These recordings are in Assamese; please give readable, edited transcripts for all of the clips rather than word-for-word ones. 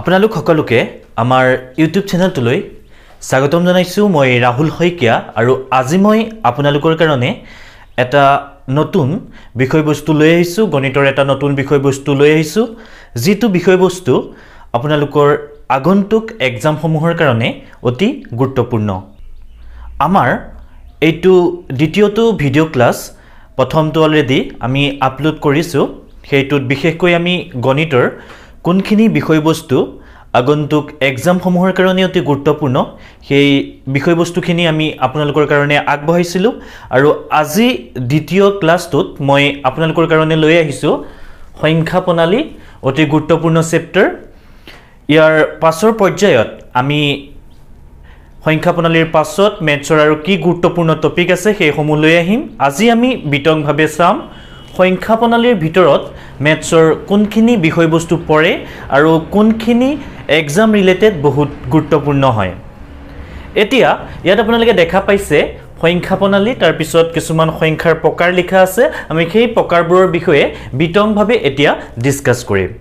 আপোনালোক সকলোকে আমাৰ ইউটিউব চেনেলটোলৈ স্বাগতম জনাইছো মই ৰাহুল শইকীয়া আৰু আজি মই আপোনালোকৰ কাৰণে এটা নতুন বিষয়বস্তু লৈ আহিছো গণিতৰ এটা নতুন বিষয়বস্তু লৈ আহিছো যেটো বিষয়বস্তু আপোনালোকৰ আগন্তুক এক্সাম সমূহৰ কাৰণে অতি গুৰুত্বপূৰ্ণ আমাৰ এইটো দ্বিতীয়টো ভিডিও ক্লাস প্ৰথমটো অলৰেডি আমি আপলোড কৰিছো সেইটোত বিশেষকৈ আমি গণিতৰ কোনখিনি বিষয়বস্তু আগন্তুক এক্সাম সমূহৰ কাৰণে অতি গুৰুত্বপূৰ্ণ সেই বিষয়বস্তুখিনি আমি আপোনালোকৰ কাৰণে আগবঢ়াইছিলো আৰু আজি দ্বিতীয় ক্লাছটোত মই আপোনালোকৰ কাৰণে লৈ আহিছো সংখ্যা প্ৰণালী অতি গুৰুত্বপূৰ্ণ চেপ্টাৰ ইয়াৰ পাছৰ পৰ্যায়ত আমি সংখ্যা প্ৰণালীৰ পাছত মেথছৰ আৰু কি গুৰুত্বপূৰ্ণ টপিক আছে সেই সমূহ লৈ আহিম আজি আমি বিতংভাৱে চাম সংখ্যা প্ৰণালীৰ ভিতৰত মেথছৰ কোনখিনি বিষয়বস্তু পৰে আৰু কোনখিনি এক্সাম ৰিলেটেড বহুত গুৰুত্বপূৰ্ণ হয় এতিয়া ইয়াত আপোনালোকে দেখা পাইছে সংখ্যা প্ৰণালী তাৰ পিছত কিছুমান সংখ্যাৰ প্ৰকাৰ লিখা আছে আমি সেই প্ৰকাৰবোৰৰ বিষয়ে বিতংভাৱে এতিয়া ডিসকাস কৰিম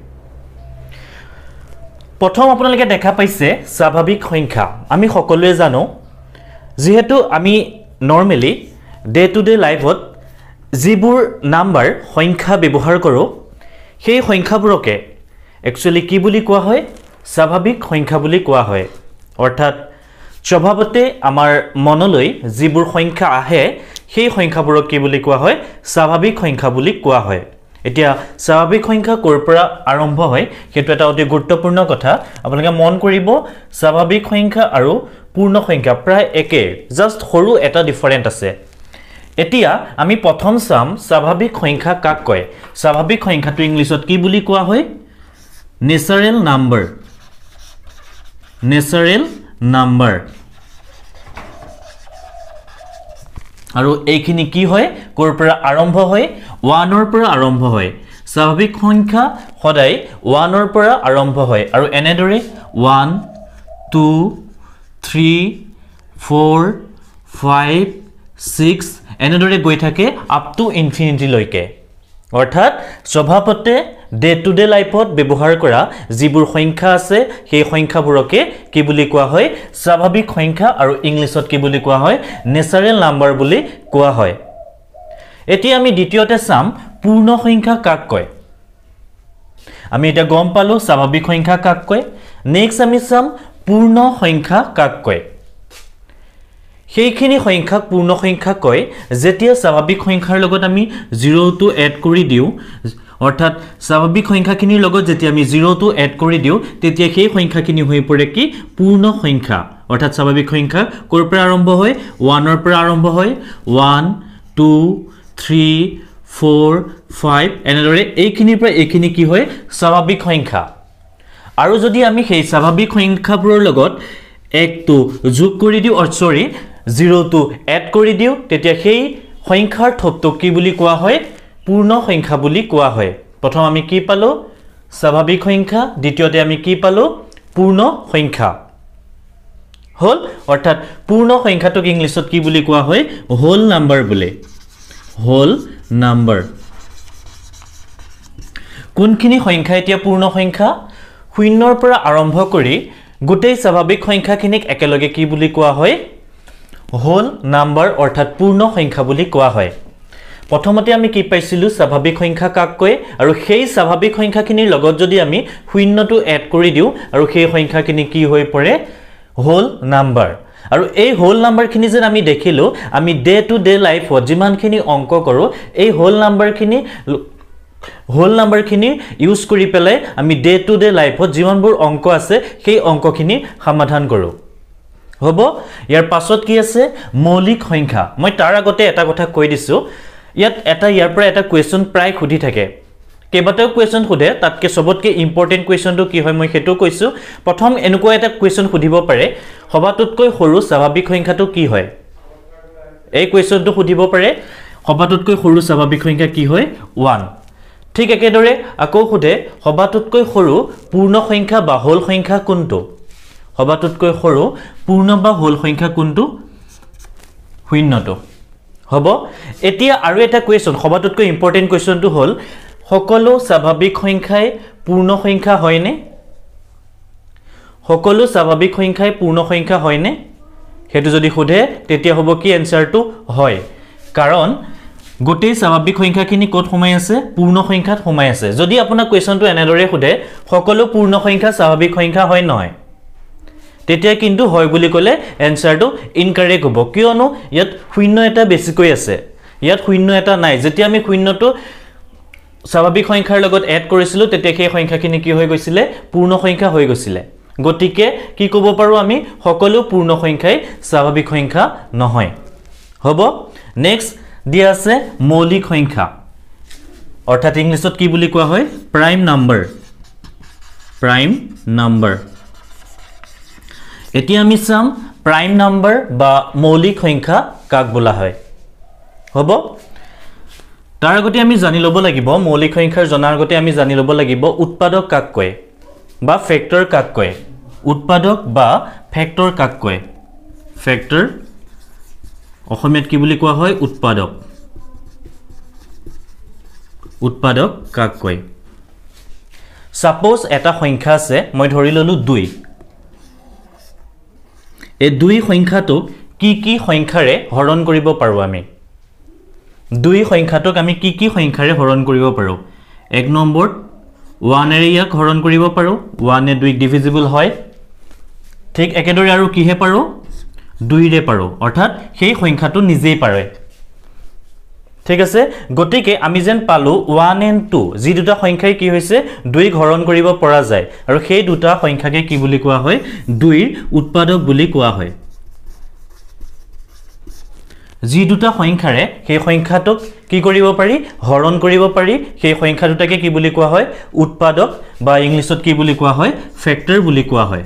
প্ৰথম আপোনালোকে দেখা পাইছে স্বাভাৱিক সংখ্যা আমি সকলোৱে জানো যেহেতু আমি নৰমালি ডে টু ডে লাইফত যিবোৰ নাম্বাৰ সংখ্যা ব্যৱহাৰ কৰো সেই সংখ্যাবোৰকে একচুয়ালি কি বুলি কোৱা হয় স্বাভাৱিক সংখ্যা বুলি কোৱা হয় অৰ্থাৎ স্বভাৱতে আমাৰ মনলৈ যিবোৰ সংখ্যা আহে সেই সংখ্যাবোৰক কি বুলি কোৱা হয় স্বাভাৱিক সংখ্যা বুলি কোৱা হয় এতিয়া স্বাভাৱিক সংখ্যা কৰ পৰা আৰম্ভ হয় সেইটো এটা অতি গুৰুত্বপূৰ্ণ কথা আপোনালোকে মন কৰিব স্বাভাৱিক সংখ্যা আৰু পূৰ্ণ সংখ্যা প্ৰায় একে জাস্ট সৰু এটা ডিফাৰেন্ট আছে এতিয়া আমি প্ৰথম চাম স্বাভাৱিক সংখ্যা কাক কয় স্বাভাৱিক সংখ্যাটো ইংলিছত কি বুলি কোৱা হয় নেচাৰেল নাম্বাৰ আৰু এইখিনি কি হয় কৰ পৰা আৰম্ভ হয় 1 ৰ পৰা আৰম্ভ হয় স্বাভাৱিক সংখ্যা সদায় 1 ৰ পৰা আৰম্ভ হয় আৰু এনেদৰে 1 2 3 4 5 6 এনেদৰে গৈ থাকে আপ টু ইনফিনিটি লৈকে অৰ্থাৎ স্বভাৱতে ডে টু ডে লাইফত ব্যৱহাৰ কৰা যিবোৰ সংখ্যা আছে সেই সংখ্যাবোৰকে কি বুলি কোৱা হয় স্বাভাৱিক সংখ্যা আৰু ইংলিছত কি বুলি কোৱা হয় নেচাৰেল নাম্বাৰ বুলি কোৱা হয় এতিয়া আমি দ্বিতীয়তে চাম পূৰ্ণ সংখ্যা কাক কয় আমি এটা গম পালো স্বাভাৱিক সংখ্যা কাক কয় নেক্সট আমি চাম পূৰ্ণ সংখ্যা কাক কয় সেইখিনি সংখ্যাক পূৰ্ণ সংখ্যা কয় যেতিয়া স্বাভাৱিক সংখ্যাৰ লগত আমি 0 টো এড কৰি দিও অৰ্থাৎ স্বাভাৱিক সংখ্যাখিনিৰ লগত যেতিয়া আমি 0 টো এড কৰি দিও তেতিয়া সেই সংখ্যাখিনি হৈ পৰে কি পূৰ্ণ সংখ্যা অৰ্থাৎ স্বাভাৱিক সংখ্যা কৰ পৰা আৰম্ভ হয় 1 ৰ পৰা আৰম্ভ হয় 1 2 3 4 5 এনেদৰে এইখিনিৰ পৰা এইখিনি কি হয় স্বাভাৱিক সংখ্যা আৰু যদি আমি সেই স্বাভাৱিক সংখ্যাবোৰৰ লগত 1 টো যোগ কৰি দিও অৰ সৰি 0 টো এড কৰি দিও তেতিয়া সেই সংখ্যাৰ থপটো কি বুলি কোৱা হয় পূৰ্ণ সংখ্যা বুলি কোৱা হয় প্ৰথম আমি কি পালো স্বাভাৱিক সংখ্যা দ্বিতীয়তে আমি কি পালো পূৰ্ণ সংখ্যা হল অৰ্থাৎ পূৰ্ণ সংখ্যাটোক ইংলিছত কি বুলি কোৱা হয় হোল নাম্বাৰ বুলি হোল নাম্বাৰ কোনখিনি সংখ্যা এতিয়া পূৰ্ণ সংখ্যা শূন্যৰ পৰা আৰম্ভ কৰি গোটেই স্বাভাৱিক সংখ্যাখিনিক একেলগে কি বুলি কোৱা হয় হোল নাম্বাৰ অৰ্থাৎ পূৰ্ণ সংখ্যা বুলি কোৱা হয় প্ৰথমতে আমি কি পাইছিলো স্বাভাৱিক সংখ্যা কাক কয় আৰু সেই স্বাভাৱিক সংখ্যাখিনিৰ লগত যদি আমি শূন্যটো এড কৰি দিও আৰু সেই সংখ্যাখিনি কি হৈ পৰে হোল নাম্বাৰ আৰু এই হোল নাম্বাৰখিনি যেন আমি দেখিলো আমি ডে টু ডে লাইফত যিমানখিনি অংক কৰো এই হোল নাম্বাৰখিনি ইউজ কৰি পেলাই আমি ডে টু ডে লাইফত যিমানবোৰ অংক আছে সেই অংকখিনি সমাধান কৰো হ'ব ইয়াৰ পাছত কি আছে মৌলিক সংখ্যা মই তাৰ আগতে এটা কথা কৈ দিছো ইয়াৰ পৰা এটা কোৱেশ্চন প্ৰায় খুদি থাকে কেইবাটাও কোৱেশ্চন খুদে তাতকে সবতকে ইম্পৰ্টেন্ট কোৱেশ্চনটো কি হয় মই হেতু কৈছো প্ৰথম এনেকুৱা এটা কোৱেশ্চন খুদিব পাৰে সবাতোতকৈ সৰু স্বাভাৱিক সংখ্যাটো কি হয় এই কোৱেশ্চনটো খুদিব পাৰে সবাতোতকৈ সৰু স্বাভাৱিক সংখ্যা কি হয় 1 ঠিক একেদৰে আকৌ খুদে সবাতোতকৈ সৰু পূৰ্ণ সংখ্যা বা হোল সংখ্যা কোনটো সবাতোতকৈ সৰু পূৰ্ণ বা হোল সংখ্যা কোনটো শূন্যটো হ'ব এতিয়া আৰু এটা কোৱেশ্চন সবাতোতকৈ ইম্পৰ্টেন্ট কোৱেশ্চনটো হল সকলো স্বাভাৱিক সংখ্যাই পূৰ্ণ সংখ্যা হয়নে সকলো স্বাভাৱিক সংখ্যাই পূৰ্ণ সংখ্যা হয়নে হেতু যদি সোধে তেতিয়া হ'ব কি এনসাৰটো হয় কাৰণ গোটেই স্বাভাৱিক সংখ্যাখিনি ক'ত সোমাই আছে পূৰ্ণ সংখ্যাত সোমাই আছে যদি আপোনাৰ কোৱেশ্চনটো এনেদৰে সোধে সকলো পূৰ্ণ সংখ্যা স্বাভাৱিক সংখ্যা হয় নহয় তেতিয়া কিন্তু হয় বুলি ক'লে এনসাৰটো ইনকাৰেক্ট হ'ব কিয়নো ইয়াত শূন্য এটা বেছিকৈ আছে ইয়াত শূন্য এটা নাই যেতিয়া আমি শূন্যটো স্বাভাৱিক সংখ্যাৰ লগত এড কৰিছিলো তেতিয়া সেই সংখ্যাখিনি কি হৈ গৈছিলে পূৰ্ণ সংখ্যা হৈ গৈছিলে গতিকে কি ক'ব পাৰো আমি সকলো পূৰ্ণ সংখ্যাই স্বাভাৱিক সংখ্যা নহয় হ'ব নেক্সট দিয়া আছে মৌলিক সংখ্যা অৰ্থাৎ ইংলিছত কি বুলি কোৱা হয় প্ৰাইম নাম্বাৰ এতিয়া আমি চাম প্ৰাইম নাম্বাৰ বা মৌলিক সংখ্যা কাক বোলা হয় হ'ব তাৰ আগতে আমি জানি ল'ব লাগিব মৌলিক সংখ্যাৰ জনাৰ আগতে আমি জানি ল'ব লাগিব উৎপাদক কাক কয় বা ফেক্টৰ কাক কয় উৎপাদক বা ফেক্টৰ কাক কয় ফেক্টৰ অসমীয়াত কি বুলি কোৱা হয় উৎপাদক কাক কয় সাপোজ এটা সংখ্যা আছে মই ধৰি ললো 2 এই 2 সংখ্যাটোক কি সংখ্যাৰে হৰণ কৰিব পাৰো আমি 2 সংখ্যাটোক আমি কি সংখ্যাৰে হৰণ কৰিব পাৰো এক নম্বৰ 1 এৰে ইয়াক হৰণ কৰিব পাৰো 1 এ 2 ডিভিজিবল হয় ঠিক একেদৰে আৰু কিহে পাৰো 2 ৰে পাৰো অৰ্থাৎ সেই সংখ্যাটো নিজেই পাৰে ঠিক আছে গতিকে আমি যেন পালো 1 and 2 যি দুটা সংখ্যাই কি হৈছে 2 হৰণ কৰিব পৰা যায় আৰু সেই দুটা সংখ্যাকে কি বুলি কোৱা হয় 2 ৰ উৎপাদক বুলি কোৱা হয় যি দুটা সংখ্যাৰে সেই সংখ্যাটোক কি কৰিব পাৰি হৰণ কৰিব পাৰি সেই সংখ্যা দুটাকে কি বুলি কোৱা হয় উৎপাদক বা ইংলিছত কি বুলি কোৱা হয় ফেক্টৰ বুলি কোৱা হয়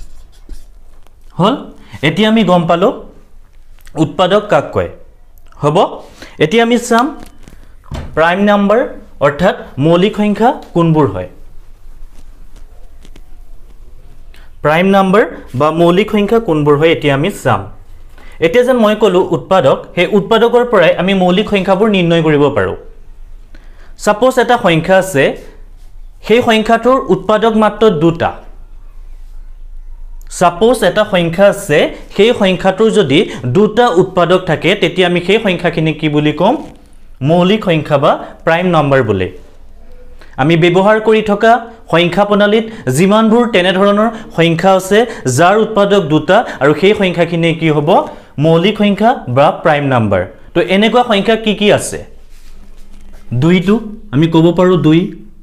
হল এতিয়া আমি গম পালো উৎপাদক কাক কয় হ'ব এতিয়া আমি চাম প্ৰাইম নাম্বাৰ অৰ্থাৎ মৌলিক সংখ্যা কোনবোৰ হয় প্ৰাইম নাম্বাৰ বা মৌলিক সংখ্যা কোনবোৰ হয় এতিয়া আমি চাম এতিয়া যেন মই কলো উৎপাদক হে উৎপাদকৰ পৰাই আমি মৌলিক সংখ্যাবোৰ নিৰ্ণয় কৰিব পাৰো সাপোজ এটা সংখ্যা আছে সেই সংখ্যাটোৰ উৎপাদক মাত্ৰ দুটা সাপোজ এটা সংখ্যা আছে সেই সংখ্যাটোৰ যদি দুটা উৎপাদক থাকে তেতিয়া আমি সেই সংখ্যাখিনি কি বুলি কম মৌলিক সংখ্যা বা প্ৰাইম নাম্বাৰ বুলি আমি ব্যৱহাৰ কৰি থকা সংখ্যা প্ৰণালীত যিমানবোৰ তেনে ধৰণৰ সংখ্যা আছে যাৰ উৎপাদক দুটা আৰু সেই সংখ্যাখিনি কি হ'ব মৌলিক সংখ্যা বা প্ৰাইম নাম্বাৰ তো এনেকুৱা সংখ্যা কি আছে 2 টো আমি ক'ব পাৰো 2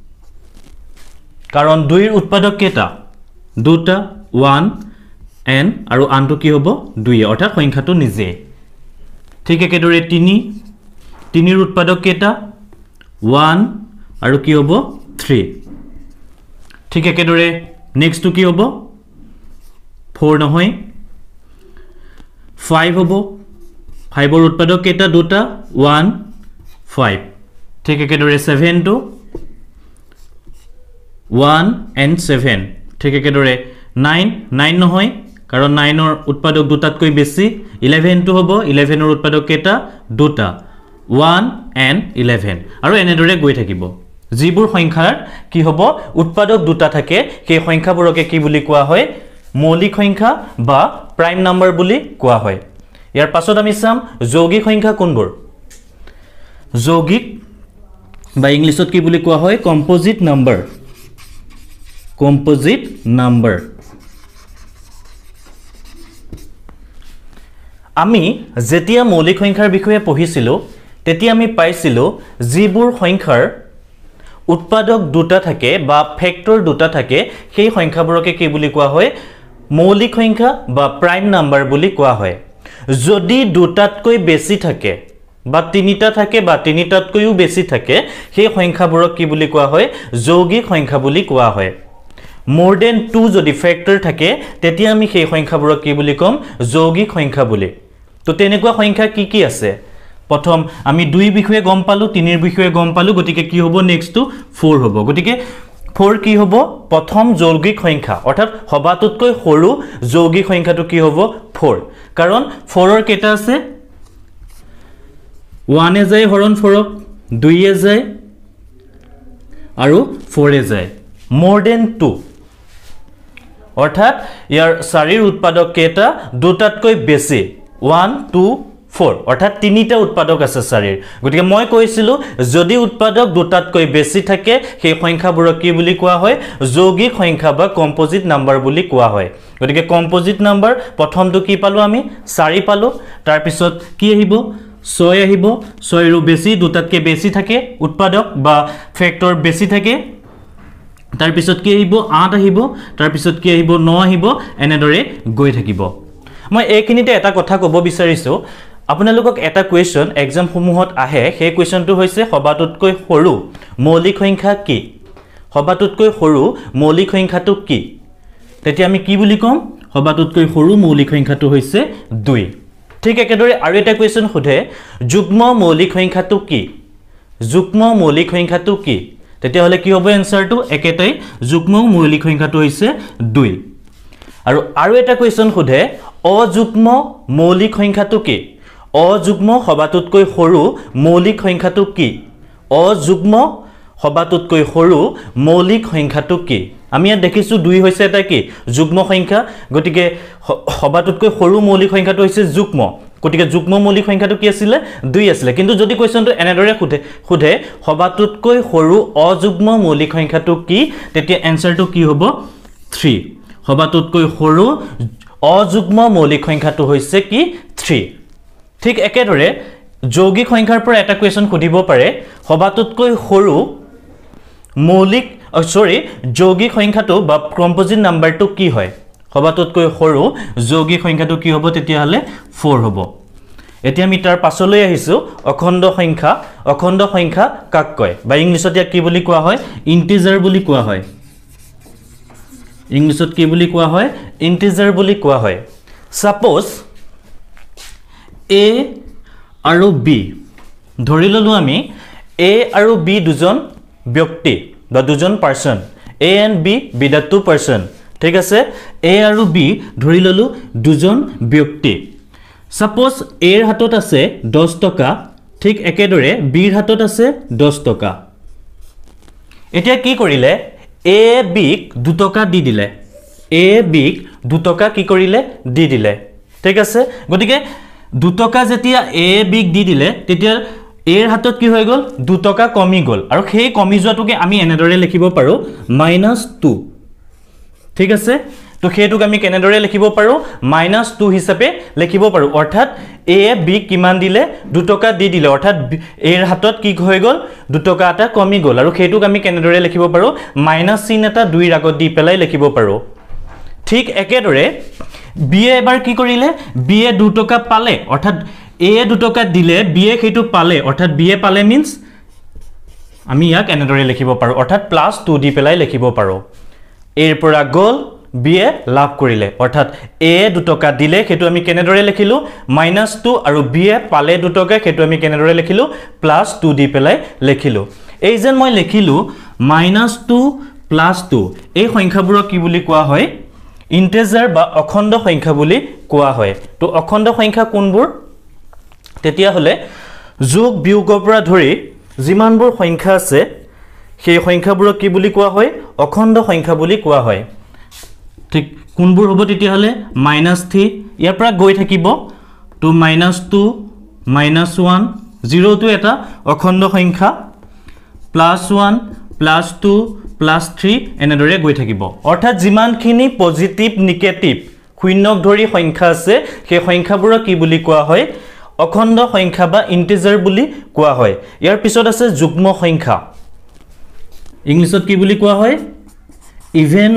কাৰণ 2 ৰ উৎপাদক কেটা দুটা 1 n আৰু আনটো কি হ'ব 2 অৰ্থাৎ সংখ্যাটো নিজে ঠিক একেদৰে 3 ৰ উৎপাদক কেটা 1 আৰু কি হ'ব 3 ঠিক একেদৰে নেক্সট টু কি হ'ব 4 নহয় 5 হ'ব 5 ৰ উৎপাদক কেটা দুটা 1 5 ঠিক একেদৰে 7 টো 1 and 7 ঠিক একেদৰে 9 নহয় কাৰণ 9 ৰ উৎপাদক দুটাতকৈ বেছি 11 টো হ'ব 11 ৰ উৎপাদক কেটা দুটা 1 and 11 আৰু এনেদৰে গৈ থাকিব যিবোৰ সংখ্যাৰ কি হ'ব উৎপাদক দুটা থাকে সেই সংখ্যাবোৰকে কি বুলি কোৱা হয় মৌলিক সংখ্যা বা প্ৰাইম নাম্বাৰ বুলি কোৱা হয় ইয়াৰ পাছত আমি চাম যৌগিক সংখ্যা কোনবোৰ যৌগিক বা ইংলিছত কি বুলি কোৱা হয় কম্পোজিট নাম্বাৰ আমি যেতিয়া মৌলিক সংখ্যাৰ বিষয়ে পঢ়িছিলো তেতিয়া আমি পাইছিলো যিবোৰ সংখ্যাৰ উৎপাদক দুটা থাকে বা ফেক্টৰ দুটা থাকে সেই সংখ্যাবোৰকে কি বুলি কোৱা হয় মৌলিক সংখ্যা বা প্ৰাইম নাম্বাৰ বুলি কোৱা হয় যদি দুটাতকৈ বেছি থাকে বা তিনিটা থাকে বা তিনিটাতকৈও বেছি থাকে সেই সংখ্যাবোৰক কি বুলি কোৱা হয় যৌগিক সংখ্যা বুলি কোৱা হয় more than 2 যদি ফেক্টৰ থাকে তেতিয়া আমি সেই সংখ্যাবোৰক কি বুলি কম যৌগিক সংখ্যা বুলি তো তেনেকুৱা সংখ্যা কি আছে প্ৰথম আমি 2 বিষয়ে গম পালো 3 ৰ বিষয়ে গম পালো গতিকে কি হ'ব নেক্সট টু 4 হ'ব গতিকে 4 কি হ'ব প্ৰথম যৌগিক সংখ্যা অৰ্থাৎ সবাতোতকৈ সৰু যৌগিক সংখ্যাটো কি হ'ব 4 কাৰণ 4 ৰ কেটা আছে 1 এ যায় হৰণ 4 ক 2 এ যায় আৰু 4 এ যায় more than 2 অৰ্থাৎ ইয়াৰ 4ৰ উৎপাদক কেইটা দুটাতকৈ বেছি 1 2 4 অৰ্থাৎ তিনিটা উৎপাদক আছে 4ৰ গতিকে মই কৈছিলো যদি উৎপাদক দুটাতকৈ বেছি থাকে সেই সংখ্যাবোৰক কি বুলি কোৱা হয় যৌগিক সংখ্যা বা কম্পোজিট নাম্বাৰ বুলি কোৱা হয় গতিকে কম্পোজিট নাম্বাৰ প্ৰথমটো কি পালো আমি 4 পালো তাৰ পিছত কি আহিব 6 আহিব 6ৰ বেছি দুটাতকৈ বেছি থাকে উৎপাদক বা ফেক্টৰ বেছি থাকে তাৰ পিছত কি আহিব 8 আহিব তাৰ পিছত কি আহিব 9 আহিব এনেদৰে গৈ থাকিব মই এইখিনিতে এটা কথা ক'ব বিচাৰিছো আপোনালোকক এটা কোৱেশ্চন এক্সাম সমূহত আহে সেই কোৱেশ্চনটো হৈছে সবাতোতকৈ সৰু মৌলিক সংখ্যা কি সবাতোতকৈ সৰু মৌলিক সংখ্যাটো কি তেতিয়া আমি কি বুলি কম সবাতোতকৈ সৰু মৌলিক সংখ্যাটো হৈছে 2 ঠিক একেদৰে আৰু এটা কোৱেশ্চন সোধে যুগ্ম মৌলিক সংখ্যাটো কি যুগ্ম মৌলিক সংখ্যাটো কি তেতিয়া হলে কি হ'ব এনসাৰটো একেটাই যুগ্ম মৌলিক সংখ্যাটো হৈছে 2 আৰু এটা কোৱেশ্চন সোধে অযুগ্ম মৌলিক সংখ্যাটো কি অযুগ্ম সবাতোতকৈ সৰু মৌলিক সংখ্যাটো কি অযুগ্ম সবাতোতকৈ সৰু মৌলিক সংখ্যাটো কি আমি ইয়াত দেখিছো 2 হৈছে এটা কি যুগ্ম সংখ্যা গতিকে সবাতোতকৈ সৰু মৌলিক সংখ্যাটো হৈছে যুগ্ম গতিকে যুগ্ম মৌলিক সংখ্যাটো কি আছিল 2 আছিল কিন্তু যদি কোৱেশ্চনটো এনেদৰে সোধে সবাতোতকৈ সৰু অযুগ্ম মৌলিক সংখ্যাটো কি তেতিয়া এনসাৰটো কি হ'ব 3 সবাতোতকৈ সৰু অযুগ্ম মৌলিক সংখ্যাটো হৈছে কি 3 ঠিক একেদৰে যৌগিক সংখ্যাৰ পৰা এটা কোৱেশ্চন খুদিব পাৰে সবাতোতকৈ সৰু মৌলিক যৌগিক সংখ্যাটো বা কম্পোজিট নাম্বাৰটো কি হয় সবাতোতকৈ সৰু যৌগিক সংখ্যাটো কি হ'ব তেতিয়া হলে 4 হ'ব এতিয়া আমি তাৰ পাছলৈ আহিছো অখণ্ড সংখ্যা কাক কয় বা ইংলিছত ইয়াক কি বুলি কোৱা হয় ইন্টিজাৰ বুলি কোৱা হয় ইংলিছত কি বুলি কোৱা হয় ইন্টিজাৰ বুলি কোৱা হয় সাপোজ A আৰু B ধৰি ললো আমি A আৰু B দুজন ব্যক্তি বা দুজন person A and B be the two person ঠিক আছে A আৰু B ধৰি ললো দুজন ব্যক্তি সাপোজ A ৰ হাতত আছে 10 টকা ঠিক একেদৰে B ৰ হাতত আছে 10 টকা এতিয়া কি কৰিলে A B ক 2 টকা দি দিলে A B ক 2 টকা কি কৰিলে দি দিলে ঠিক আছে গতিকে 2 টকা যেতিয়া A B ক দি দিলে তেতিয়া A ৰ হাতত কি হৈ গল 2 টকা কমি গল আৰু সেই কমি যোৱাটোকে আমি এনেদৰে লিখিব পাৰো -2 ঠিক আছে তো হেতুক আমি কেনেদৰে লিখিব পাৰো -2 হিচাপে লিখিব পাৰো অৰ্থাৎ A B কিমান দিলে 2 টকা দি দিলে অৰ্থাৎ A ৰ হাতত কি হৈ গল 2 টকা এটা কমি গল আৰু হেতুক আমি কেনেদৰে লিখিব পাৰো মাইনাস চিন এটা 2 ৰ আগত দি পেলাই লিখিব পাৰো ঠিক একেদৰে B এবাৰ কি কৰিলে B 2 টকা পালে অৰ্থাৎ A 2 টকা দিলে B হেতু পালে অৰ্থাৎ B পালে মিন্স আমি ইয়াক এনেদৰে লিখিব পাৰো অৰ্থাৎ +2 দি পেলাই লিখিব পাৰো A ৰ পৰা গল B লাভ কৰিলে অৰ্থাৎ A 2 টকা দিলে হেতু আমি কেনেদৰে লিখিলো -2 আৰু B পালে 2 টকা হেতু আমি কেনেদৰে লিখিলো +2 দি পেলাই লিখিলো এই যেন মই লিখিলো -2 +2 এই সংখ্যাবোৰক কি বুলি কোৱা হয় ইন্টিজাৰ বা অখণ্ড সংখ্যা বুলি কোৱা হয় তো অখণ্ড সংখ্যা কোনবোৰ তেতিয়া হলে যোগ বিয়োগৰ পৰা ধৰি যিমানবোৰ সংখ্যা আছে সেই সংখ্যাবোৰক কি বুলি কোৱা হয় অখণ্ড সংখ্যা বুলি কোৱা হয় ঠিক কোনবোৰ হ'ব তেতিয়া হলে -3 ইয়াৰ পৰা গৈ থাকিব তো -2 -1 0 টো এটা অখণ্ড সংখ্যা +1 +2 +3 এনেদৰে গৈ থাকিব অৰ্থাৎ যিমানখিনি পজিটিভ নেগেটিভ শূন্যক ধৰি সংখ্যা আছে সেই সংখ্যাবোৰক কি বুলি কোৱা হয় অখণ্ড সংখ্যা বা ইন্টিজাৰ বুলি কোৱা হয় ইয়াৰ পিছত আছে যুগ্ম সংখ্যা ইংলিছত কি বুলি কোৱা হয় ইভেন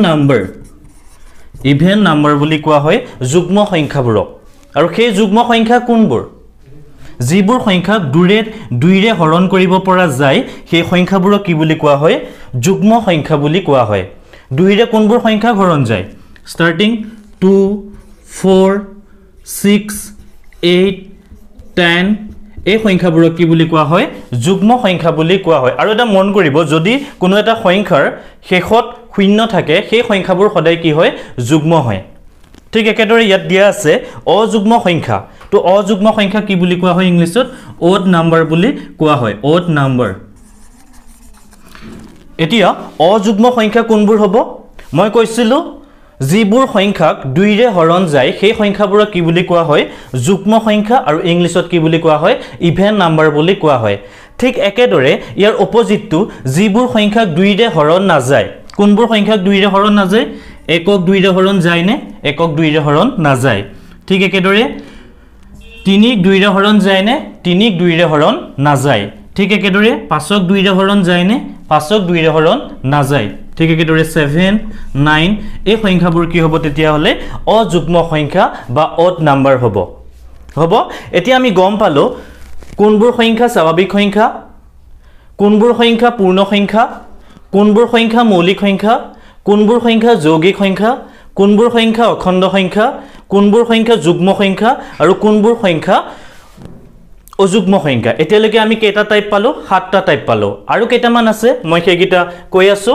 নাম্বাৰ বুলি কোৱা হয় যুগ্ম সংখ্যাবোৰক আৰু সেই যুগ্ম সংখ্যা কোনবোৰ যিবোৰ সংখ্যা 2ৰে হৰণ কৰিব পৰা যায় সেই সংখ্যাবোৰক কি বুলি কোৱা হয় যুগ্ম সংখ্যা বুলি কোৱা হয় 2ৰে কোনবোৰ সংখ্যা হৰণ যায় স্টাৰ্টিং 2 4 6 8 10 এই সংখ্যাবোৰক কি বুলি কোৱা হয় যুগ্ম সংখ্যা বুলি কোৱা হয় আৰু এটা মন কৰিব যদি কোনো এটা সংখ্যাৰ শেষত শূন্য থাকে সেই সংখ্যাবোৰ সদায় কি হয় যুগ্ম হয় ঠিক একেদৰে ইয়াত দিয়া আছে অযুগ্ম সংখ্যা তো অযুগ্ম সংখ্যা কি বুলি কোৱা হয় ইংলিছত অড নাম্বাৰ বুলি কোৱা হয় অড নাম্বাৰ এতিয়া অযুগ্ম সংখ্যা কোনবোৰ হ'ব মই কৈছিলো যিবোৰ সংখ্যাক 2 ৰে হৰণ যায় সেই সংখ্যাবোৰক কি বুলি কোৱা হয় যুগ্ম সংখ্যা আৰু ইংলিছত কি বুলি কোৱা হয় ইভেন নাম্বাৰ বুলি কোৱা হয় ঠিক একেদৰে ইয়াৰ অপজিটটো যিবোৰ সংখ্যাক 2 ৰে হৰণ নাযায় কোনবোৰ সংখ্যাক 2 ৰে হৰণ নাযায় একক 2 ৰে হৰণ যায় নে একক 2 ৰে হৰণ নাযায় ঠিক একেদৰে 3 2 ৰে হৰণ যায় নে 3 2 ৰে হৰণ নাযায় ঠিক একেদৰে 5ক 2 ৰে হৰণ যায় নে 5ক 2 ৰে হৰণ নাযায় ঠিক একেদৰে 7 9 এই সংখ্যাবোৰ কি হ'ব তেতিয়া হলে অযুগ্ম সংখ্যা বা অড নাম্বাৰ হ'ব হ'ব এতিয়া আমি গম পালো কোনবোৰ সংখ্যা স্বাভাৱিক সংখ্যা কোনবোৰ সংখ্যা পূৰ্ণ সংখ্যা কোনবোৰ সংখ্যা মৌলিক সংখ্যা কোনবোৰ সংখ্যা যৌগিক সংখ্যা কোনবোৰ সংখ্যা অখণ্ড সংখ্যা কোনবোৰ সংখ্যা যুগ্ম সংখ্যা আৰু কোনবোৰ সংখ্যা অযুগ্ম সংখ্যা এতিয়ালৈকে আমি কেইটা টাইপ পালো 7টা টাইপ পালো আৰু কেইটামান আছে মই সেইগিটা কৈ আছো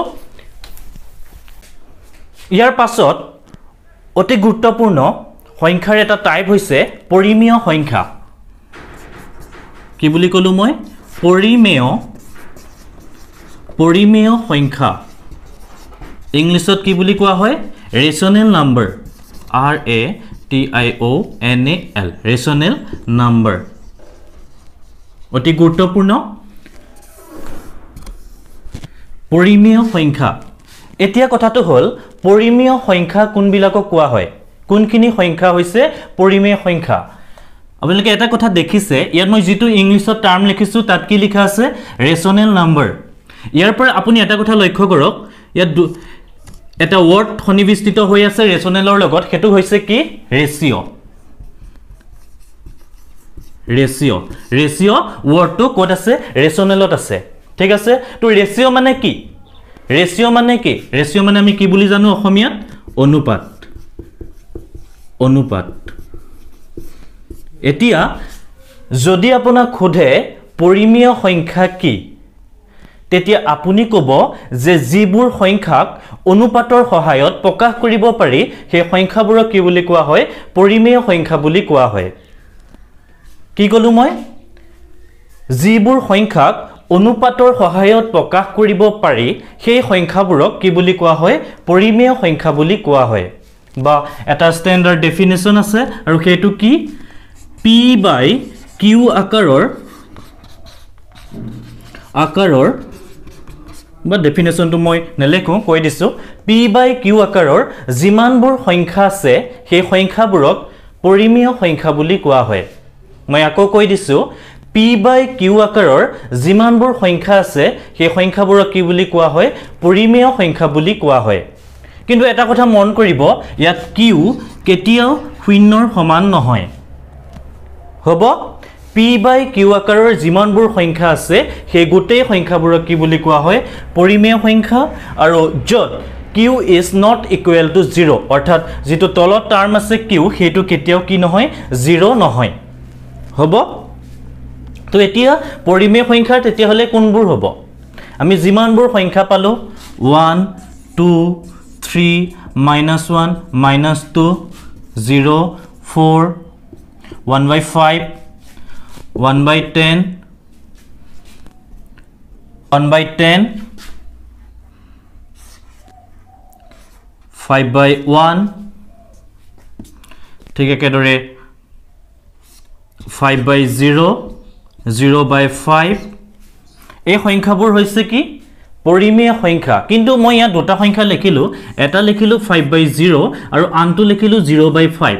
ইয়াৰ পাছত অতি গুৰুত্বপূৰ্ণ সংখ্যাৰ এটা টাইপ হৈছে পৰিমেয় সংখ্যা কি বুলি কলো মই পৰিমেয় সংখ্যা ইংলিছত কি বুলি কোৱা হয় rational number RATIONAL rational number অতি গুৰুত্বপূৰ্ণ পৰিমেয় সংখ্যা এতিয়া কথাটো হল পৰিমেয় সংখ্যা কোনবিলাকক কোৱা হয় কোনখিনি সংখ্যা হৈছে পৰিমেয় সংখ্যা আপোনালোকে এটা কথা দেখিছে ইয়াত মই যেটো ইংলিছত টাৰ্ম লিখিছো তাত কি লিখা আছে ৰেচনেল নাম্বাৰ ইয়াৰ পৰা আপুনি এটা কথা লক্ষ্য কৰক ইয়াত এটা ওয়াৰ্ড সন্নিবিষ্ট হৈ আছে ৰেচনেলৰ লগত হেতু হৈছে কি ৰেচিও ওয়াৰ্ডটো ক'ত আছে ৰেচনেলত আছে ঠিক আছে তো ৰেচিও মানে কি ৰেচিও মানে আমি কি বুলি জানো অসমীয়াত অনুপাত এতিয়া যদি আপোনাক খুধে পৰিমেয় সংখ্যা কি তেতিয়া আপুনি ক'ব যে যিবোৰ সংখ্যাক অনুপাতৰ সহায়ত প্ৰকাশ কৰিব পাৰি সেই সংখ্যাবোৰক কি বুলি কোৱা হয় পৰিমেয় সংখ্যা বুলি কোৱা হয় কি কলো মই যিবোৰ সংখ্যাক অনুপাতৰ সহায়ত প্ৰকাশ কৰিব পাৰি সেই সংখ্যাবোৰক কি বুলি কোৱা হয় পৰিমেয় সংখ্যা বুলি কোৱা হয় বা এটা ষ্টেণ্ডাৰ্ড ডেফিনিশ্যন আছে আৰু সেইটো কি p/q আকাৰৰ বা ডেফিনেশনটো মই নেলেখো কৈ দিছো p/q আকাৰৰ যিমানবোৰ সংখ্যা আছে সেই সংখ্যাবোৰক পৰিমেয় সংখ্যা বুলি কোৱা হয় মই আকৌ কৈ দিছো p/q আকাৰৰ যিমানবোৰ সংখ্যা আছে সেই সংখ্যাবোৰক কি বুলি কোৱা হয় পৰিমেয় সংখ্যা বুলি কোৱা হয় কিন্তু এটা কথা মন কৰিব ইয়াত q কেতিয়াও শূন্যৰ সমান নহয় হ'ব p/q আকাৰৰ যিমানবোৰ সংখ্যা আছে সেই গোটেই সংখ্যাবোৰক কি বুলি কোৱা হয় পৰিমেয় সংখ্যা আৰু যত q is not equal to 0 অৰ্থাৎ যেটো তলত টাৰ্ম আছে q হেতু কেতিয়াও কি নহয় 0 নহয় হ'ব তো এতিয়া পৰিমেয় সংখ্যা তেতিয়া হলে কোনবোৰ হ'ব আমি যিমানবোৰ সংখ্যা পালো 1 2 3 -1 -2 0 4 1/5 1/10 1/10 5/1 ঠিক একেদৰে 5/0 0/5 এই সংখ্যাবোৰ হৈছে কি পৰিমেয় সংখ্যা কিন্তু মই ইয়াত দুটা সংখ্যা লিখিলো এটা লিখিলো 5/0 আৰু আনটো লিখিলো 0/5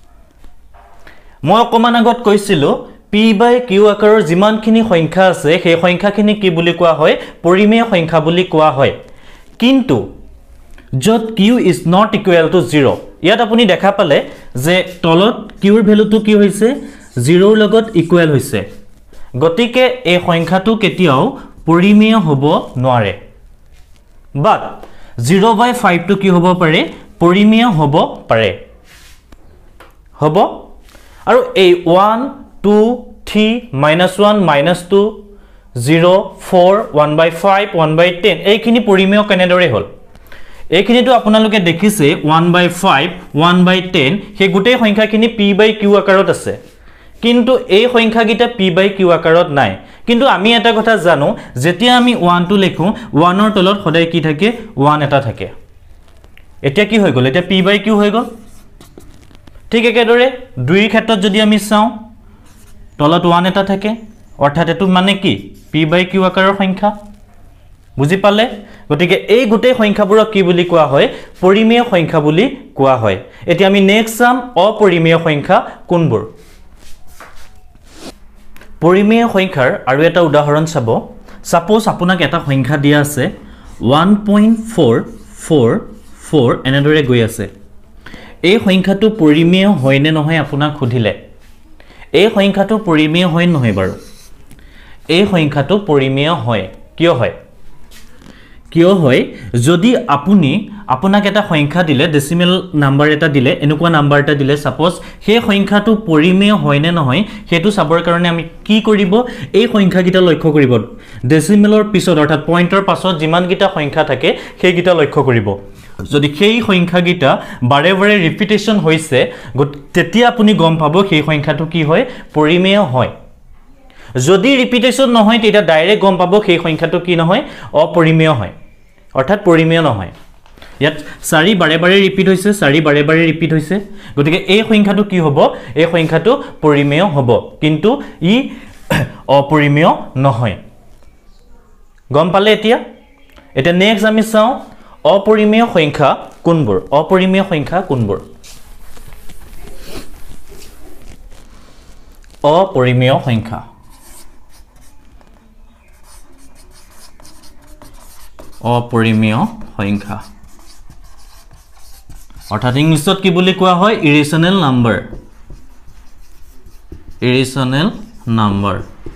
মই অকমান আগত কৈছিলো p/q আকাৰৰ যিমানখিনি সংখ্যা আছে সেই সংখ্যাখিনি কি বুলি কোৱা হয় পৰিমেয় সংখ্যা বুলি কোৱা হয় কিন্তু যত q is not equal to 0 ইয়াত আপুনি দেখা পালে যে তলত q ৰ ভ্যালুটো কি হৈছে 0 ৰ লগত ইকুৱেল হৈছে গতিকে এই সংখ্যাটো কেতিয়াও পৰিমেয় হ'ব নোৱাৰে বাট 0/5 টো কি হ'ব পাৰে পৰিমেয় হ'ব পাৰে হ'ব আৰু এই 1 2 3 -1 -2 0 4 1/5 1/10 এইখিনি পৰিমেয় কেনেদৰে হ'ল এইখিনিটো আপোনালোকে দেখিছে 1/5 1/10 সেই গোটেই সংখ্যাখিনি p/q আকাৰত আছে কিন্তু এই সংখ্যাগিটা p/q আকাৰত নাই কিন্তু আমি এটা কথা জানো যেতিয়া আমি 1 টো লিখো 1 ৰ তলত সদায় কি থাকে 1 এটা থাকে এতিয়া কি হৈ গ'ল এতিয়া p by q হৈ গ'ল ঠিক একেদৰে 2 ৰ ক্ষেত্ৰত যদি আমি চাওঁ তলত 1 এটা থাকে অৰ্থাৎ এটো মানে কি p by q আকাৰৰ সংখ্যা বুজি পালে গতিকে এই গোটেই সংখ্যাবোৰক কি বুলি কোৱা হয় পৰিমেয় সংখ্যা বুলি কোৱা হয় এতিয়া আমি নেক্সট চাম অপৰিমেয় সংখ্যা কোনবোৰ পৰিমেয় সংখ্যাৰ আৰু এটা উদাহৰণ চাব সাপোজ আপোনাক এটা সংখ্যা দিয়া আছে 1.444 এনেদৰে গৈ আছে এই সংখ্যাটো পৰিমেয় হয় নে নহয় আপোনাক খুদিলে এই সংখ্যাটো পৰিমেয় হয় নহয় বাৰু এই সংখ্যাটো পৰিমেয় হয় কিয় হয় যদি আপোনাক এটা সংখ্যা দিলে ডেসিমেল নাম্বাৰ এটা দিলে এনেকুৱা নাম্বাৰ এটা দিলে সাপোজ সেই সংখ্যাটো পৰিমেয় হয় নে নহয় হেতু চাবৰ কাৰণে আমি কি কৰিব এই সংখ্যাকিটা লক্ষ্য কৰিব ডেসিমেলৰ পিছত অৰ্থাৎ পইণ্টৰ পাছত যিমান কিটা সংখ্যা থাকে সেই কিটা লক্ষ্য কৰিব যদি সেই সংখ্যাকিটা বাৰে বাৰে ৰিপিটেশন হৈছে তেতিয়া আপুনি গম পাব সেই সংখ্যাটো কি হয় পৰিমেয় হয় যদি ৰিপিটেশন নহয় তেতিয়া ডাইৰেক্ট গম পাব সেই সংখ্যাটো কি নহয় অপৰিমেয় হয় অৰ্থাৎ পৰিমেয় নহয় ইয়াত 4 বাৰে বাৰে ৰিপিট হৈছে 4 বাৰে বাৰে ৰিপিট হৈছে গতিকে এই সংখ্যাটো কি হ'ব এই সংখ্যাটো পৰিমেয় হ'ব কিন্তু ই অপৰিমেয় নহয় গম পালে এতিয়া নেক্সট আমি চাওঁ অপৰিমেয় সংখ্যা কোনবোৰ অপৰিমেয় সংখ্যা কোনবোৰ অপৰিমেয় সংখ্যা অপৰিমেয় সংখ্যা অৰ্থাৎ ইংলিছত কি বুলি কোৱা হয় ইৰেশনেল নাম্বাৰ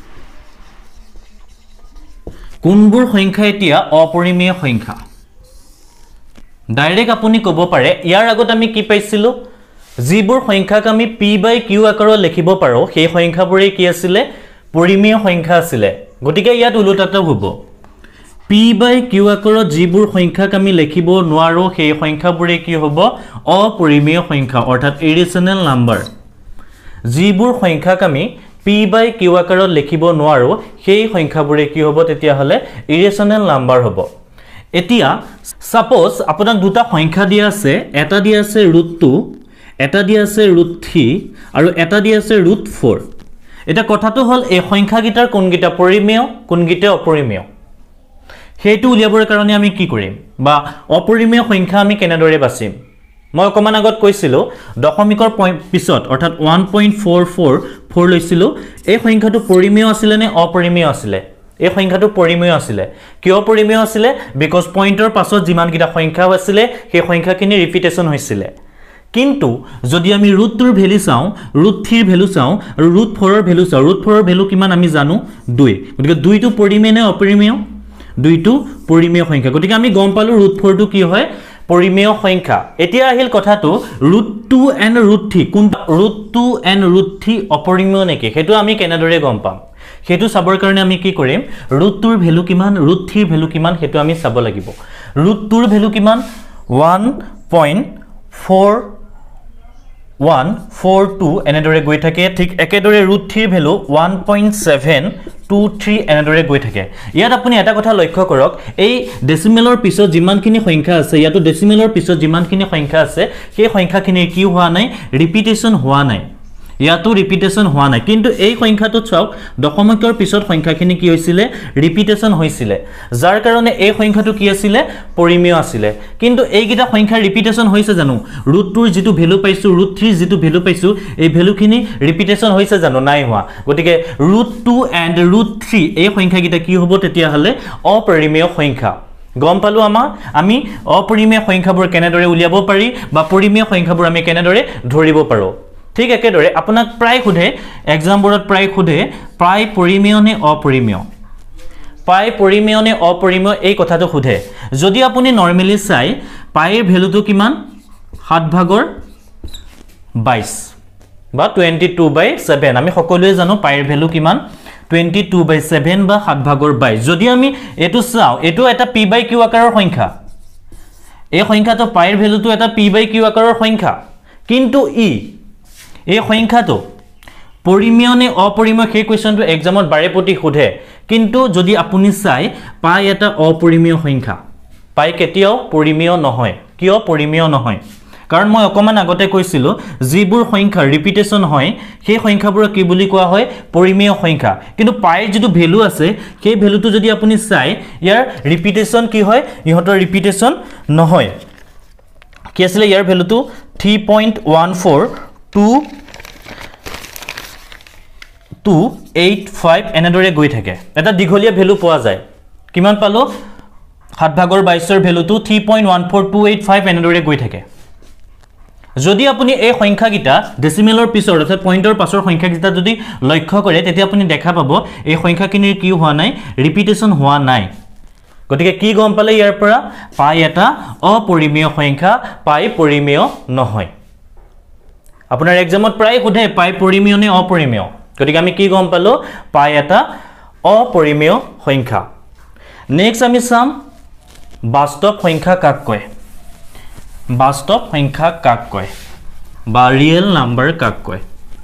কোনবোৰ সংখ্যা এতিয়া অপৰিমেয় সংখ্যা ডাইৰেক্ট আপুনি ক'ব পাৰে ইয়াৰ আগত আমি কি পাইছিলো যিবোৰ সংখ্যাক আমি p by q আকাৰত লিখিব পাৰো সেই সংখ্যাবোৰে কি আছিল পৰিমেয় সংখ্যা আছিল গতিকে ইয়াত উলটাটো হ'ব p by q আকাৰত যিবোৰ সংখ্যাক আমি লিখিব নোৱাৰো সেই সংখ্যাবোৰে কি হ'ব অপৰিমেয় সংখ্যা অৰ্থাৎ ইৰেশনেল নাম্বাৰ যিবোৰ সংখ্যাক আমি p by q আকাৰত লিখিব নোৱাৰো সেই সংখ্যাবোৰে কি হ'ব তেতিয়া হলে ইৰেশনেল নাম্বাৰ হ'ব এতিয়া সাপোজ আপোনাক দুটা সংখ্যা দিয়া আছে এটা দিয়া আছে √2 এটা দিয়া আছে √3 আৰু এটা দিয়া আছে √4 এটা কথাটো হল এই সংখ্যাগিটাৰ কোনগিটা পৰিমেয় কোনগিটা অপৰিমেয় হেতু উলিয়াবৰ কাৰণে আমি কি কৰিম বা অপৰিমেয় সংখ্যা আমি কেনেদৰে বাছিম মই অকমান আগত কৈছিলো দশমিকৰ পিছত অৰ্থাৎ 1.444 লৈছিলো এই সংখ্যাটো পৰিমেয় আছিল নে অপৰিমেয় আছিল এই সংখ্যাটো পৰিমেয় আছিল কিয় পৰিমেয় আছিল বিকজ পইণ্টৰ পাছত যিমান কিটা সংখ্যা আছিল সেই সংখ্যাখিনি ৰিপিটেশন হৈছিল কিন্তু যদি আমি √2 ৰ ভ্যালু চাও √3 ৰ ভ্যালু চাও আৰু √4 ৰ ভ্যালু চাও √4 ৰ ভ্যালু কিমান আমি জানো 2 গতিকে 2 টো পৰিমেয় নে অপৰিমেয় 2 টো পৰিমেয় সংখ্যা গতিকে আমি গম পালো √4 টো কি হয় পৰিমেয় সংখ্যা এতিয়া আহিল কথাটো √2 and √3 কোন √2 and √3 অপৰিমেয় নেকি হেতু আমি কেনেদৰে গম পাম হেতু চাবৰ কাৰণে আমি কি কৰিম √2 ৰ ভ্যালু কিমান √3 ৰ ভ্যালু কিমান হেতু আমি চাব লাগিব √2 ৰ ভ্যালু কিমান 1.4142 এনেদৰে গৈ থাকে ঠিক একেদৰে √3 ৰ ভ্যালু 1.723 এনেদৰে গৈ থাকে ইয়াত আপুনি এটা কথা লক্ষ্য কৰক এই ডেসিমেলৰ পিছত যিমানখিনি সংখ্যা আছে ইয়াতো ডেসিমেলৰ পিছত যিমানখিনি সংখ্যা আছে সেই সংখ্যাখিনি কি হোৱা নাই ৰিপিটেশন হোৱা নাই ইয়াতো ৰিপিটেশন হোৱা নাই কিন্তু এই সংখ্যাটো চাওক দশমিকৰ পিছত সংখ্যাখিনি কি হৈছিল ৰিপিটেশন হৈছিল যাৰ কাৰণে এই সংখ্যাটো কি আছিল পৰিমেয় আছিল কিন্তু এইগিটা সংখ্যা ৰিপিটেশন হৈছে জানো √2 ৰ যেটো ভ্যালু পাইছো √3 ৰ যেটো ভ্যালু পাইছো এই ভ্যালুখিনি ৰিপিটেশন হৈছে জানো নাই হোৱা গতিকে √2 and √3 এই সংখ্যাগিটা কি হ'ব তেতিয়া হলে অপৰিমেয় সংখ্যা গম পালো আমি অপৰিমেয় সংখ্যাবোৰ কেনেদৰে উলিয়াব পাৰি বা পৰিমেয় সংখ্যাবোৰ আমি কেনেদৰে ধৰিব পাৰো ঠিক একেদৰে আপোনাক প্ৰায় খুদে এক্সামবোৰত প্ৰায় খুদে প্ৰায় পৰিমেয় নে অপৰিমেয় পাই পৰিমেয় নে অপৰিমেয় এই কথাটো খুদে যদি আপুনি নৰমালি চাই পাইৰ ভ্যালুটো কিমান 7/22 বা 22/7 আমি সকলোৱে জানো পাইৰ ভ্যালু কিমান 22/7 বা 7/22 যদি আমি এটো চাও এটো এটা p by q আকাৰৰ সংখ্যা এই সংখ্যাটো পাইৰ ভ্যালুটো এটা p by q আকাৰৰ সংখ্যা কিন্তু এই সংখ্যাটো পৰিমেয় নে অপৰিমেয় সেই কোৱেশ্চনটো এক্সামত বাৰে প্ৰতি খুদে কিন্তু যদি আপুনি চাই পাই এটা অপৰিমেয় সংখ্যা পাই কেতিয়াও পৰিমেয় নহয় কিয় পৰিমেয় নহয় কাৰণ মই অকমান আগতে কৈছিলো যিবোৰ সংখ্যা ৰিপিটেশন হয় সেই সংখ্যাবোৰ কি বুলি কোৱা হয় পৰিমেয় সংখ্যা কিন্তু পাইৰ যেটো ভ্যালু আছে সেই ভ্যালুটো যদি আপুনি চাই ইয়াৰ ৰিপিটেশন কি হয় ইহতৰ ৰিপিটেশন নহয় কি আছিল ইয়াৰ ভ্যালুটো 3.14285 এনেদৰে গৈ থাকে এটা দীঘলীয়া ভ্যালু পোৱা যায় কিমান পালো 7/22 ৰ ভ্যালুটো 3.14285 এনেদৰে গৈ থাকে যদি আপুনি এই সংখ্যা গিটা ডেসিমেলৰ পিছৰ অৰ্থাৎ পইণ্টৰ পাছৰ সংখ্যা গিটা যদি লক্ষ্য কৰে তেতিয়া আপুনি দেখা পাব এই সংখ্যাখিনিৰ কি হোৱা নাই ৰিপিটেশন হোৱা নাই গতিকে কি গম পালে ইয়াৰ পৰা পাই এটা অপৰিমেয় সংখ্যা পাই পৰিমেয় নহয় আপোনাৰ এক্সামত প্ৰায় সোধে পাই পৰিমেয় নে অপৰিমেয় গতিকে আমি কি গম পালো পাই এটা অপৰিমেয় সংখ্যা নেক্সট আমি চাম বাস্তৱ সংখ্যা কাক কয় বাস্তৱ সংখ্যা কাক কয় বা ৰিয়েল নাম্বাৰ কাক কয়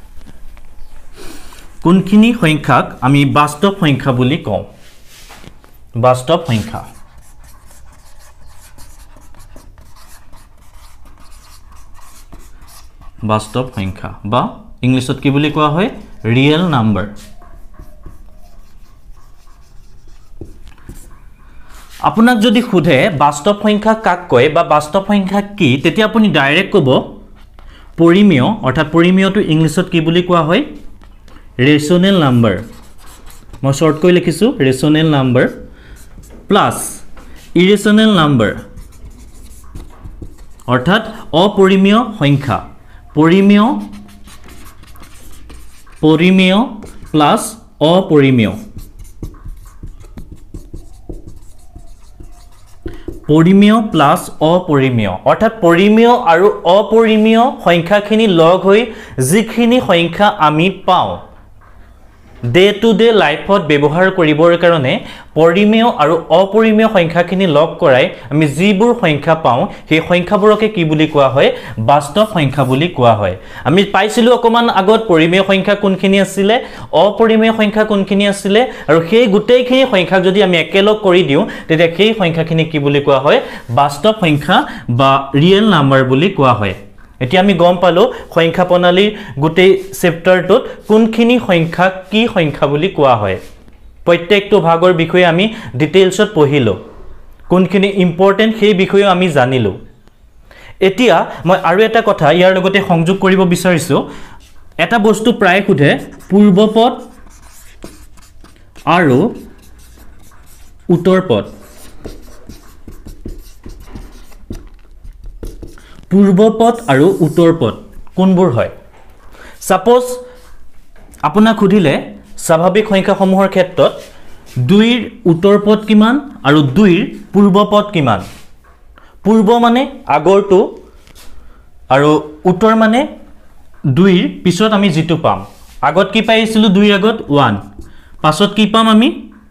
কোনখিনি সংখ্যাক আমি বাস্তৱ সংখ্যা বুলি কওঁ বাস্তৱ সংখ্যা বাস্তৱ সংখ্যা বা ইংলিছত কি বুলি কোৱা হয় ৰিয়েল নাম্বাৰ আপোনাক যদি খুধে বাস্তৱ সংখ্যা কাক কয় বা বাস্তৱ সংখ্যা কি তেতিয়া আপুনি ডাইৰেক্ট ক'ব পৰিমেয় অৰ্থাৎ পৰিমেয়টো ইংলিছত কি বুলি কোৱা হয় ৰেশনেল নাম্বাৰ মই শৰ্ট কৈ লিখিছো rational number plus irrational number অৰ্থাৎ অপৰিমেয় সংখ্যা পৰিমেয় প্লাস অপৰিমেয় পৰিমেয় প্লাস অপৰিমেয় অৰ্থাৎ পৰিমেয় আৰু অপৰিমেয় সংখ্যাখিনি লগ হৈ যিখিনি সংখ্যা আমি পাওঁ ডে টু ডে লাইফত ব্যৱহাৰ কৰিবৰ কাৰণে পৰিমেয় আৰু অপৰিমেয় সংখ্যাখিনি লগ কৰাই আমি যিবোৰ সংখ্যা পাওঁ সেই সংখ্যাবোৰকে কি বুলি কোৱা হয় বাস্তৱ সংখ্যা বুলি কোৱা হয় আমি পাইছিলো অকমান আগত পৰিমেয় সংখ্যা কোনখিনি আছিল অপৰিমেয় সংখ্যা কোনখিনি আছিল আৰু সেই গুটেইখিনি সংখ্যা যদি আমি একেলগ কৰি দিও তেতিয়া সেই সংখ্যাখিনি কি বুলি কোৱা হয় বাস্তৱ সংখ্যা বা ৰিয়েল নাম্বাৰ বুলি কোৱা হয় এতিয়া আমি গম পালো সংখ্যা প্ৰণালীৰ গুটেই চেপ্টাৰটোত কোনখিনি সংখ্যা কি সংখ্যা বুলি কোৱা হয় প্ৰত্যেকটো ভাগৰ বিষয়ে আমি ডিটেইলছত পঢ়িলো কোনখিনি ইম্পৰ্টেন্ট সেই বিষয়ে আমি জানিলো এতিয়া মই আৰু এটা কথা ইয়াৰ লগতে সংযোগ কৰিব বিচাৰিছো এটা বস্তু প্ৰায় খুধে পূৰ্বপদ আৰু উত্তৰপদ পূৰ্বপদ আৰু উত্তৰপদ কোনবোৰ হয় সাপোজ আপোনাক খুদিলে স্বাভাৱিক সংখ্যাসমূহৰ ক্ষেত্ৰত 2 ৰ উত্তৰপদ কিমান আৰু 2 ৰ পূৰ্বপদ কিমান পূৰ্ব মানে আগৰটো আৰু উত্তৰ মানে 2 ৰ পিছত আমি যেটো পাম আগত কি পাইছিলো 2 ৰ আগত 1 পাছত কি পাম আমি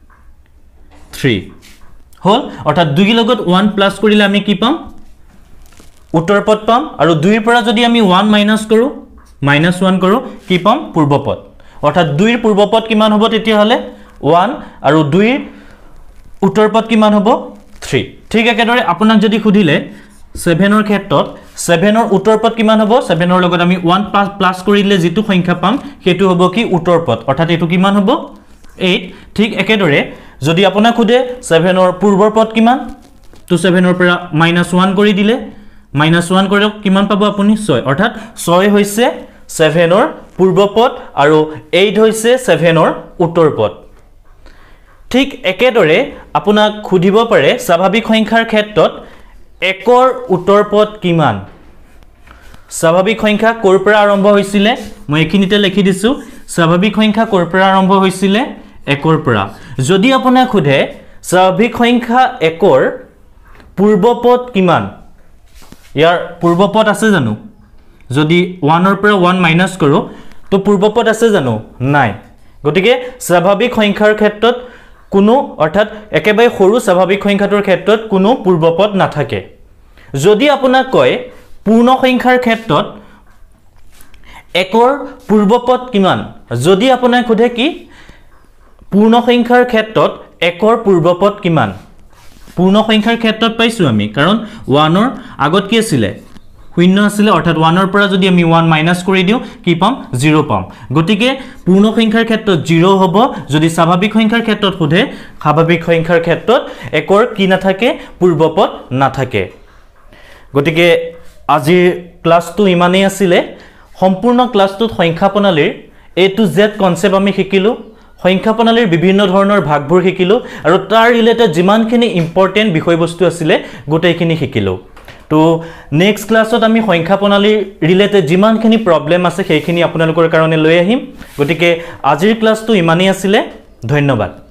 3 হল অৰ্থাৎ 2 ৰ লগত 1 প্লাস কৰিলে আমি কি পাম উত্তৰপদ পাম আৰু 2 ৰ পৰা যদি আমি 1 মাইনাস কৰো -1 কৰো কি পাম পূৰ্বপদ অৰ্থাৎ 2 ৰ পূৰ্বপদ কিমান হ'ব তেতিয়া হলে 1 আৰু 2 ৰ উত্তৰপদ কিমান হ'ব 3 ঠিক একেদৰে আপোনাক যদি খুদিলে 7 ৰ ক্ষেত্ৰত 7 ৰ উত্তৰপদ কিমান হ'ব 7 ৰ লগত আমি 1 প্লাস কৰিলে যেটো সংখ্যা পাম হেতু হ'ব কি উত্তৰপদ অৰ্থাৎ এটো কিমান হ'ব 8 ঠিক একেদৰে যদি আপোনাক খুদে 7 ৰ পূৰ্বপদ কিমান তো 7 ৰ পৰা -1 কৰি দিলে -1 কৰক কিমান পাব আপুনি 6 অৰ্থাৎ 6 হৈছে 7 ৰ পূৰ্বপদ আৰু 8 হৈছে 7 ৰ উত্তৰপদ ঠিক একেদৰে আপোনাক খুদিব পাৰে স্বাভাৱিক সংখ্যাৰ ক্ষেত্ৰত 1 ৰ উত্তৰপদ কিমান স্বাভাৱিক সংখ্যা কৰ পৰা আৰম্ভ হৈছিল মই এখিনিতে লিখি দিছো স্বাভাৱিক সংখ্যা কৰ পৰা আৰম্ভ হৈছিল 1 ৰ পৰা যদি আপোনাক খুদে স্বাভাৱিক সংখ্যা 1 ৰ পূৰ্বপদ কিমান ইয়াৰ পূৰ্বপদ আছে জানো যদি 1 ৰ পৰা 1 মাইনাস কৰো তো পূৰ্বপদ আছে জানো নাই গতিকে স্বাভাৱিক সংখ্যাৰ ক্ষেত্ৰত কোনো অৰ্থাৎ একেবাৰে সৰু স্বাভাৱিক সংখ্যাটোৰ ক্ষেত্ৰত কোনো পূৰ্বপদ নাথাকে যদি আপোনাক কয় পূৰ্ণ সংখ্যাৰ ক্ষেত্ৰত 1 ৰ পূৰ্বপদ কিমান যদি আপোনাক খুধে কি পূৰ্ণ সংখ্যাৰ ক্ষেত্ৰত 1 ৰ পূৰ্বপদ কিমান পূৰ্ণ সংখ্যাৰ ক্ষেত্ৰত পাইছো আমি কাৰণ 1 ৰ আগত কি আছিল শূন্য আছিল অৰ্থাৎ 1 ৰ পৰা যদি আমি 1 মাইনাস কৰি দিও কি পাম 0 পাম গতিকে পূৰ্ণ সংখ্যাৰ ক্ষেত্ৰত 0 হ'ব যদি স্বাভাৱিক সংখ্যাৰ ক্ষেত্ৰত সোধে স্বাভাৱিক সংখ্যাৰ ক্ষেত্ৰত একৰ কি নাথাকে পূৰ্বপদ নাথাকে গতিকে আজিৰ ক্লাছটো ইমানেই আছিল সম্পূৰ্ণ ক্লাছটোত সংখ্যা প্ৰণালীৰ A to Z কনসেপ্ট আমি শিকিলো সংখ্যা প্ৰণালীৰ বিভিন্ন ধৰণৰ ভাগবোৰ শিকিলো আৰু তাৰ ৰিলেটেড যিমানখিনি ইম্পৰ্টেন্ট বিষয়বস্তু আছিল গোটেইখিনি শিকিলো তো নেক্সট ক্লাছত আমি সংখ্যা প্ৰণালীৰ ৰিলেটেড যিমানখিনি প্ৰবলেম আছে সেইখিনি আপোনালোকৰ কাৰণে লৈ আহিম গতিকে আজিৰ ক্লাছটো ইমানেই আছিল ধন্যবাদ